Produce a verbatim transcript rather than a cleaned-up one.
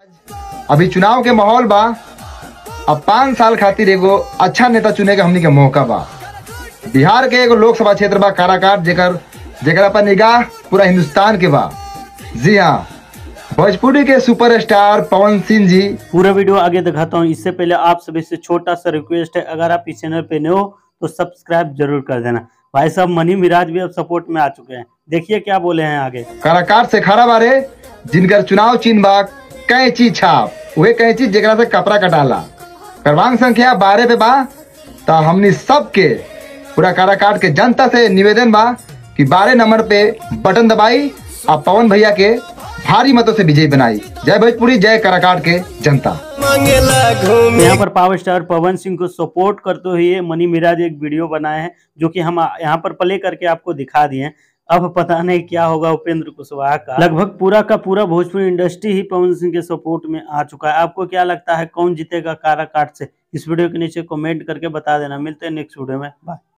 अभी चुनाव के माहौल बा। अब पाँच साल खातिर एगो अच्छा नेता चुने के हमनी के मौका बा। बिहार के एगो लोकसभा क्षेत्र बा काराकाट, जेकर जेकर पर निगाह पूरा हिंदुस्तान के बा। जी हाँ, भोजपुरी के सुपरस्टार पवन सिंह जी। पूरा वीडियो आगे दिखाता हूँ। इससे पहले आप सभी से छोटा सा रिक्वेस्ट है, अगर आप इस चैनल पे नए हो तो सब्सक्राइब जरूर कर देना। भाई साहब मनी मिराज भी अब सपोर्ट में आ चुके हैं, देखिए क्या बोले हैं आगे। काराकाट से खड़ा बारे जिनकर चुनाव चिन्ह बा कैंची छाप, वही कैंची जेकरा से कपड़ा कटाला। क्रमांक संख्या बारह पे बा। तो हमनी सबके पूरा काराकाट के जनता से निवेदन बा कि बारह नंबर पे बटन दबाई और पवन भैया के भारी मतों से विजयी बनाई। जय भोजपुरी, जय काराकाट के जनता। यहाँ पर पावर स्टार पवन सिंह को सपोर्ट करते हुए मनी मिराज एक वीडियो बनाए हैं, जो कि हम यहाँ पर प्ले करके आपको दिखा दिए हैं। अब पता नहीं क्या होगा उपेंद्र कुशवाहा का। लगभग पूरा का पूरा भोजपुरी इंडस्ट्री ही पवन सिंह के सपोर्ट में आ चुका है। आपको क्या लगता है कौन जीतेगा काराकाट से? इस वीडियो के नीचे कमेंट करके बता देना। मिलते हैं नेक्स्ट वीडियो में, बाय।